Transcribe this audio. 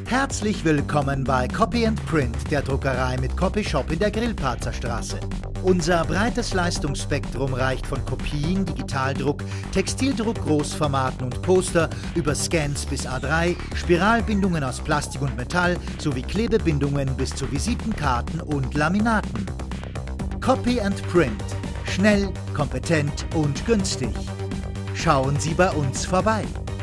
Herzlich willkommen bei Copy & Print, der Druckerei mit Copyshop in der Grillparzer Straße. Unser breites Leistungsspektrum reicht von Kopien, Digitaldruck, Textildruck, Großformaten und Poster über Scans bis A3, Spiralbindungen aus Plastik und Metall sowie Klebebindungen bis zu Visitenkarten und Laminaten. Copy & Print. Schnell, kompetent und günstig. Schauen Sie bei uns vorbei.